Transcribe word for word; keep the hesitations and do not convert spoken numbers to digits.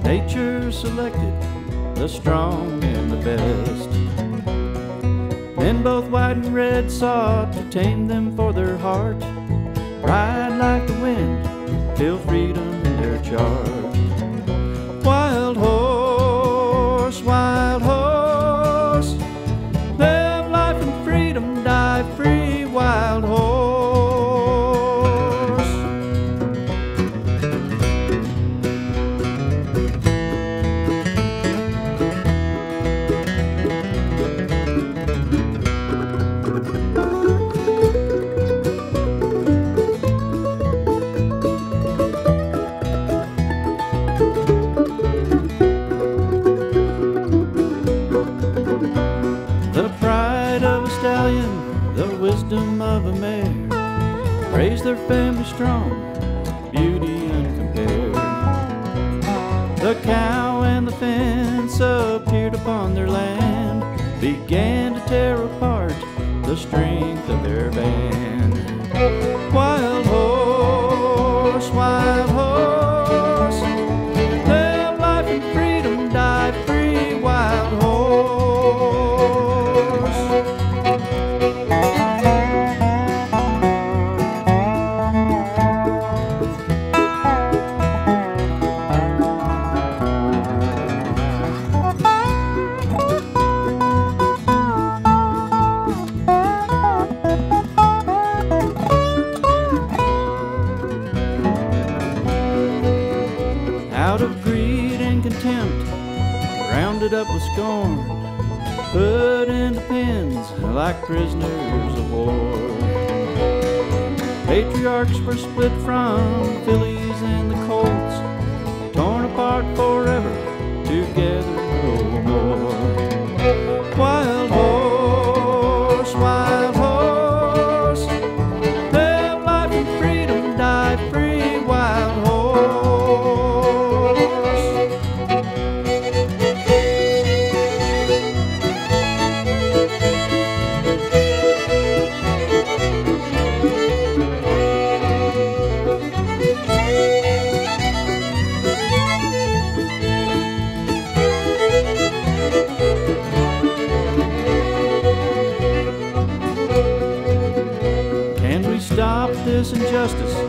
Nature selected the strong and the best. Then both white and red sought to tame them for their heart. Ride like the wind, feel freedom in their charge. Wild horse, wild horse, live life in freedom, die free, wild horse. The pride of a stallion, the wisdom of a mare, raised their family strong, beauty uncompared. The cow and the fence appeared upon their land, began to tear apart the strength of their band. Wild horse, wild horse, live life in freedom, die free, wild horse. Out of greed and contempt, rounded up with scorn, put into pens like prisoners of war. Patriarchs were split from the fillies and the colts, torn apart forever, together no more. Wild horse, wild horse, live life in freedom, die free, wild horse. Can we stop this injustice